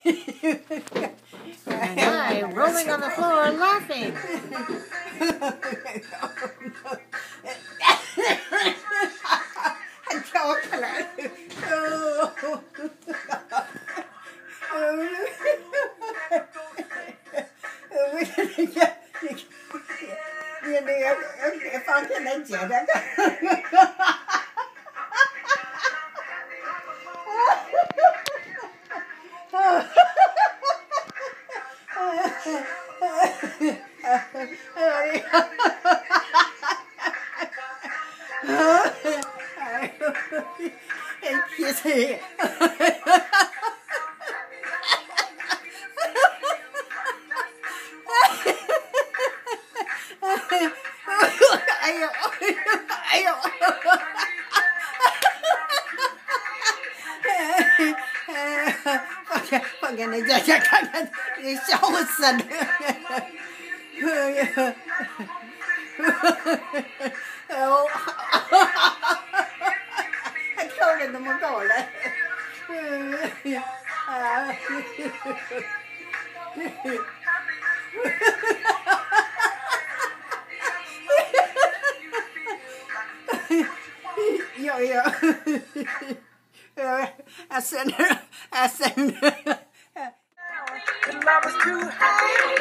And I rolling on the floor laughing. Anh cho cái lại. Em放进来姐的。Chị thì ai ơi ai ơi放给人家看看，你笑死了。还跳得那么高嘞！有，I send her.